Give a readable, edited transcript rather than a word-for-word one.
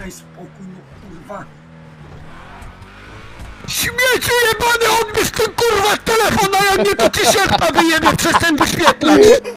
daj spokój, no kurwa. Śmieciu jebany, odbierz ten kurwa telefon, a jak nie to ci sierpa wyjebie przez ten wyświetlacz!